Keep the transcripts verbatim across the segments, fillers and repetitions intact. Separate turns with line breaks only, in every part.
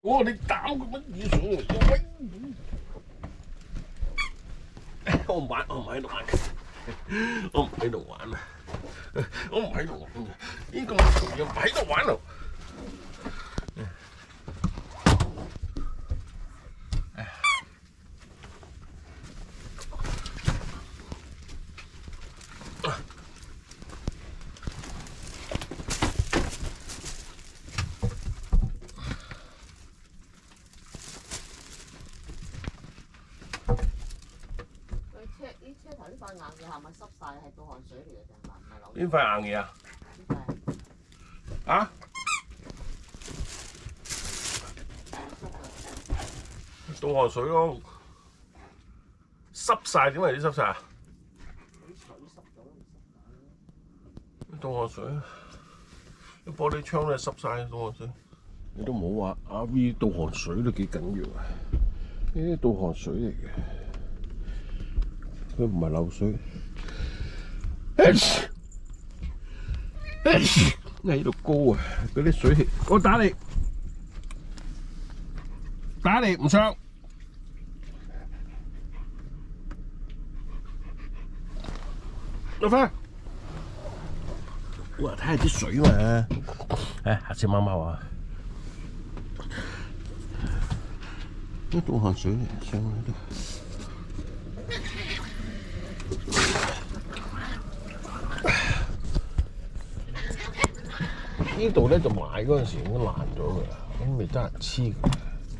我你打佢乜嘢上嚟？喂！我唔玩，我唔喺度玩，我唔喺度玩啊！我唔喺度玩嘅，呢個乜嘢唔喺度玩啊！
呢車頭呢塊硬嘢係咪濕晒？係倒汗水嚟嘅定係唔係流？
邊塊硬嘢啊？啊？倒汗水咯，濕晒點為之濕晒啊？
啲水濕咗唔濕
倒汗水，啲玻璃窗都係濕晒倒汗水。你都冇話阿 V 倒汗水都幾緊要啊！呢啲倒汗水嚟嘅。佢唔係漏水，喺度高啊！嗰啲水氣，我打你，打你唔傷。落翻，哇！睇下啲水嘛，誒嚇死貓貓啊！啲倒汗水嚟，上嚟都。呢度咧就買嗰陣時已經爛咗㗎啦，咁未得人黐㗎。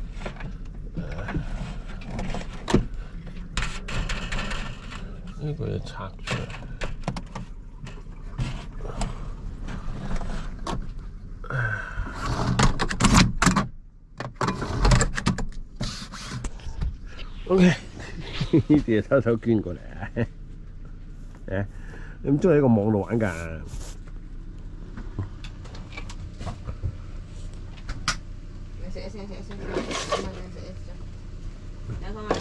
呢個要拆出嚟。OK， 呢啲嘢偷偷捐過嚟啊！誒，你唔中意喺個網度玩㗎？
食一食食一食，慢慢食一食，兩個嘛。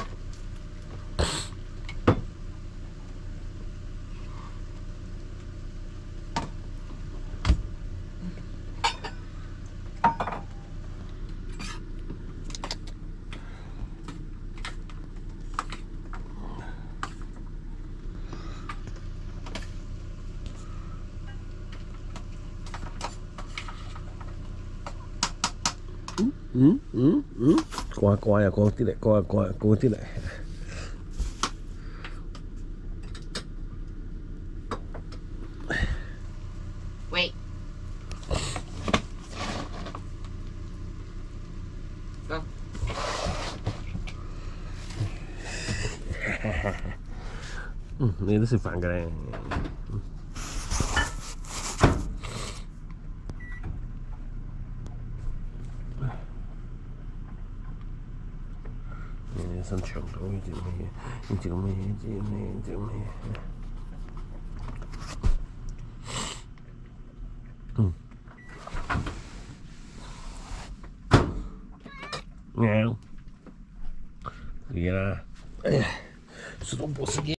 嗯嗯嗯，過下過下又過啲嚟，過下過下過啲嚟。
喂，走。
嗯，你都食飯㗎咧。伸長到呢隻咩？呢隻咩？呢隻咩？呢隻咩？嗯。喵。嚟啦！哎呀，石頭波斯基。